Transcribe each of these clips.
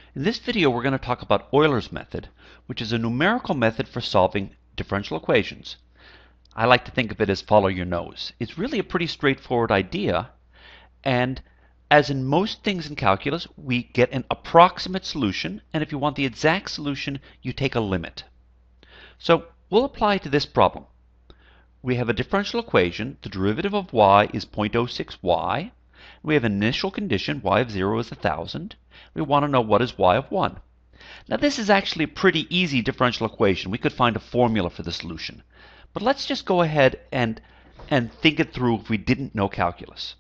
In this video, we're going to talk about Euler's method, which is a numerical method for solving differential equations. I like to think of it as follow your nose. It's really a pretty straightforward idea, and as in most things in calculus, we get an approximate solution, and if you want the exact solution, you take a limit. So we'll apply to this problem. We have a differential equation. The derivative of y is 0.06y. We have an initial condition, y of 0 is 1,000. We want to know what is y of 1. Now this is actually a pretty easy differential equation. We could find a formula for the solution. But let's just go ahead and think it through if we didn't know calculus.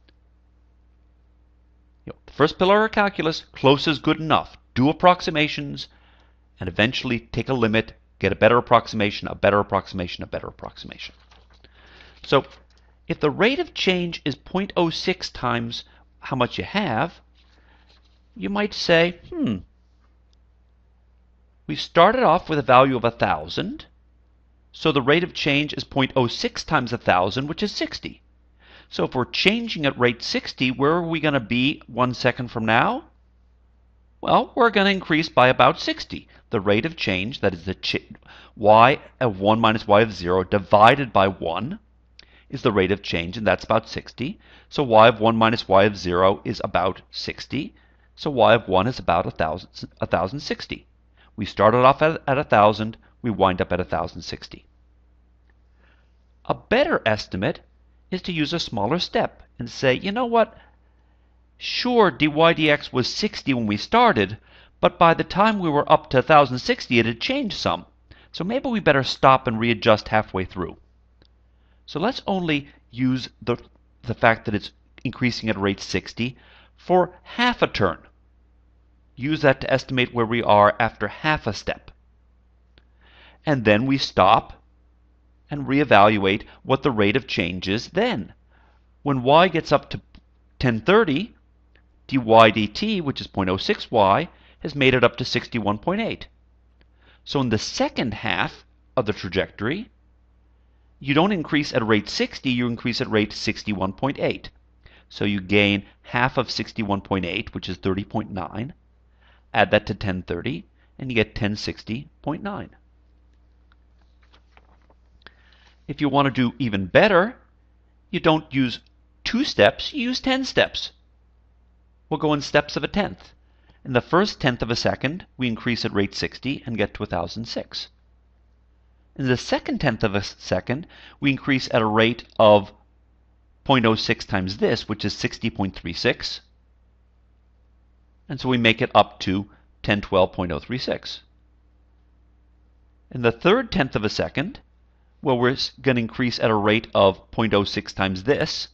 The first pillar of calculus, close is good enough. Do approximations and eventually take a limit, get a better approximation, a better approximation, a better approximation. So if the rate of change is 0.06 times how much you have, you might say, we started off with a value of 1,000, so the rate of change is 0.06 times 1,000, which is 60. So if we're changing at rate 60, where are we going to be 1 second from now? Well, we're going to increase by about 60. The rate of change, that is the y of 1 minus y of 0 divided by 1, is the rate of change, and that's about 60. So y of 1 minus y of 0 is about 60. So y of 1 is about 1,060. We started off at 1,000. We wind up at 1,060. A better estimate is to use a smaller step and say, you know what? Sure, dy dx was 60 when we started, but by the time we were up to 1,060, it had changed some. So maybe we better stop and readjust halfway through. So let's only use the fact that it's increasing at rate 60 for half a turn. Use that to estimate where we are after half a step. And then we stop and reevaluate what the rate of change is then. When y gets up to 1030, dy dt, which is 0.06y, has made it up to 61.8. So in the second half of the trajectory, you don't increase at rate 60, you increase at rate 61.8. So you gain half of 61.8, which is 30.9. Add that to 1030, and you get 1060.9. If you want to do even better, you don't use 2 steps, you use 10 steps. We'll go in steps of a tenth. In the first tenth of a second, we increase at rate 60 and get to 1,006. In the second tenth of a second, we increase at a rate of 0.06 times this, which is 60.36. And so we make it up to 1012.036. In the third tenth of a second, well, we're going to increase at a rate of 0.06 times this.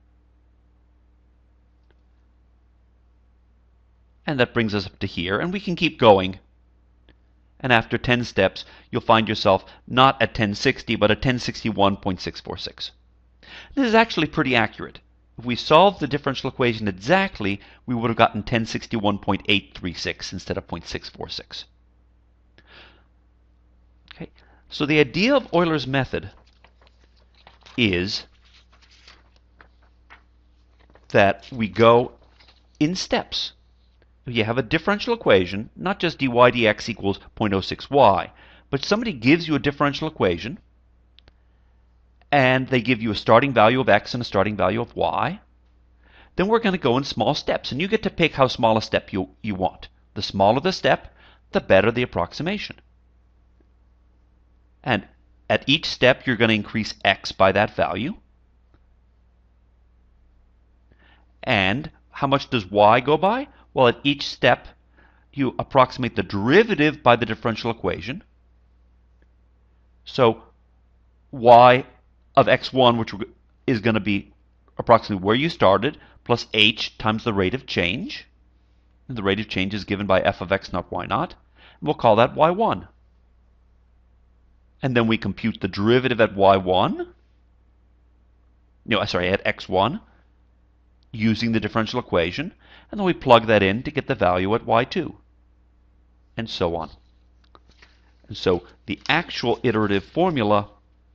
And that brings us up to here, and we can keep going. And after 10 steps, you'll find yourself not at 1060, but at 1061.646. This is actually pretty accurate. If we solved the differential equation exactly, we would have gotten 1061.836 instead of 0.646. Okay, so the idea of Euler's method is that we go in steps. If you have a differential equation, not just dy dx equals 0.06y, but somebody gives you a differential equation, and they give you a starting value of x and a starting value of y, then we're going to go in small steps, and you get to pick how small a step you want. The smaller the step, the better the approximation. And at each step, you're going to increase x by that value. And how much does y go by? Well, at each step, you approximate the derivative by the differential equation. So y of x1, which is going to be approximately where you started, plus h times the rate of change. And the rate of change is given by f of x naught y naught. And we'll call that y1. And then we compute the derivative at y1, at x1, using the differential equation, and then we plug that in to get the value at y2, and so on. And so the actual iterative formula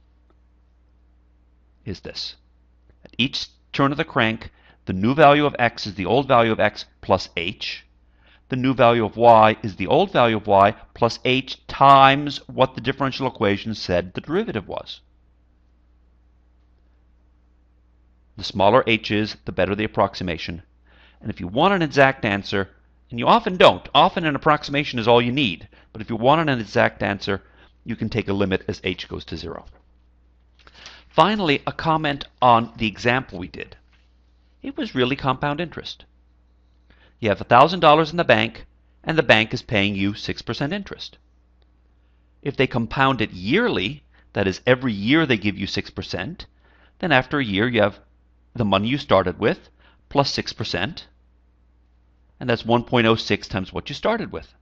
is this. At each turn of the crank, the new value of x is the old value of x plus h. the new value of y is the old value of y plus h times what the differential equation said the derivative was. The smaller h is, the better the approximation. And if you want an exact answer, and you often don't, often an approximation is all you need, but if you want an exact answer, you can take a limit as h goes to 0. Finally, a comment on the example we did. It was really compound interest. You have $1,000 in the bank, and the bank is paying you 6% interest. If they compound it yearly, that is, every year they give you 6%, then after a year you have the money you started with plus 6%, and that's 1.06 times what you started with.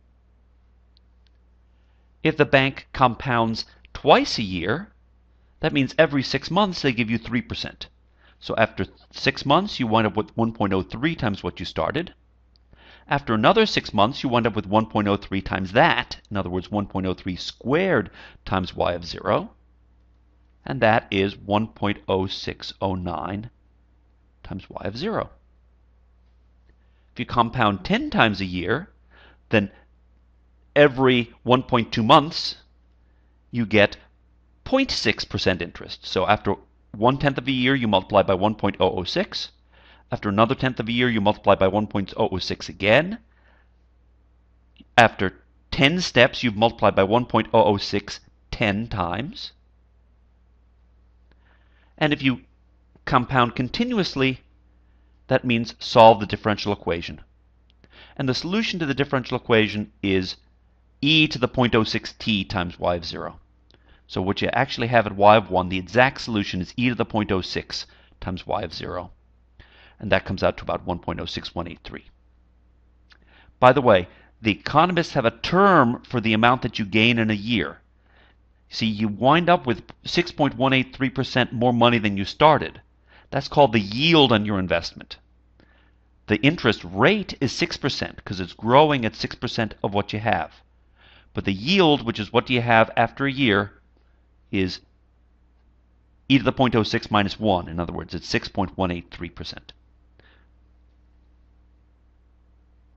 If the bank compounds twice a year, that means every 6 months they give you 3%. So after 6 months, you wind up with 1.03 times what you started. After another 6 months, you wind up with 1.03 times that. In other words, 1.03 squared times y of 0. And that is 1.0609 times y of 0. If you compound 10 times a year, then every 1.2 months, you get 0.6% interest. So after 1/10 of a year, you multiply by 1.006. After another 1/10 of a year, you multiply by 1.006 again. After 10 steps, you've multiplied by 1.006 10 times. And if you compound continuously, that means solve the differential equation. And the solution to the differential equation is e to the 0.06t times y of 0. So what you actually have at y of 1, the exact solution is e to the 0.06 times y of 0. And that comes out to about 1.06183. By the way, the economists have a term for the amount that you gain in a year. See, you wind up with 6.183% more money than you started. That's called the yield on your investment. The interest rate is 6% because it's growing at 6% of what you have. But the yield, which is what you have after a year, is e to the 0.06 minus 1. In other words, it's 6.183%.